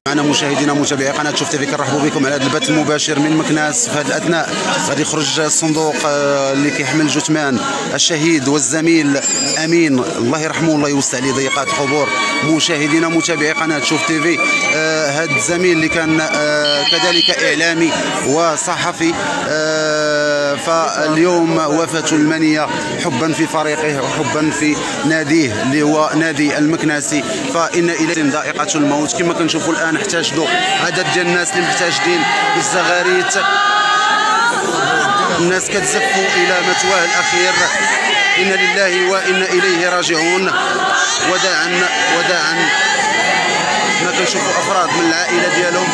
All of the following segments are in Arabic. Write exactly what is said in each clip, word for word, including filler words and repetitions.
معنا مشاهدينا متابعي قناه شوف تيفي، كنرحبوا بكم على هذا البث المباشر من مكناس. في هذه الاثناء غادي يخرج الصندوق اللي كيحمل جثمان الشهيد والزميل امين، الله يرحمه والله يوسع عليه ضيقات القبور. مشاهدينا متابعي قناه شوف تيفي، آه هذا الزميل اللي كان آه كذلك اعلامي وصحفي، آه فاليوم وفاته المنيه حبا في فريقه وحبا في ناديه اللي هو نادي المكناسي. فان اليهم ذائقه الموت. كما كنشوفوا الان احتشدوا عدد ديال الناس اللي محتشدين بالزغاريت، الناس كتزفوا الى مثواه الاخير. انا لله وانا اليه راجعون. وداعا وداعا. ما كنشوفوا افراد من العائله ديالهم.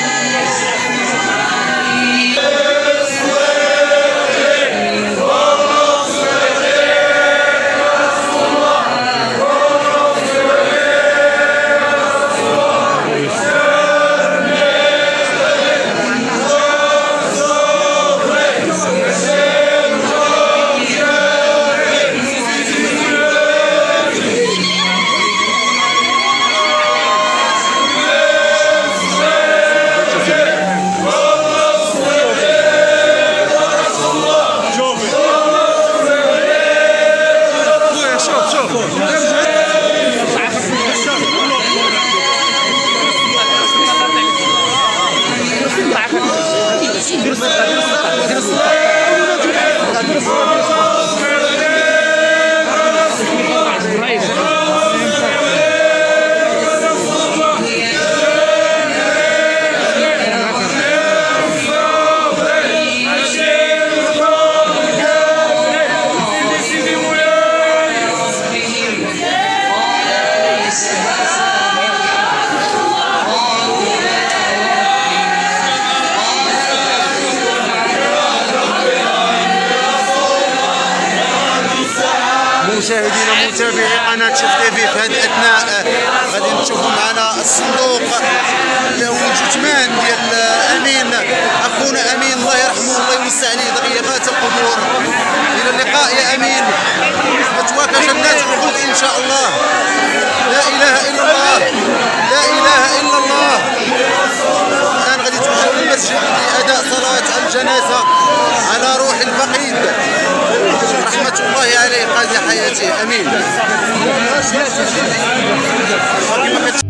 مشاهدينا متابعي قناه شوف تيفي، في هذه الاثناء غادي نشوفوا معنا الصندوق اللي هو الجثمان ديال امين، اخونا امين الله يرحمه الله يوسع عليه ضيقات القبور. الى اللقاء يا امين، فتواك جنات الخلد ان شاء الله. لا اله الا الله، لا اله الا الله. الان غادي توجهوا للمسجد لاداء صلاه الجنازه على روح الفقيد رحمة الله عليه قاضي حياته امين. كما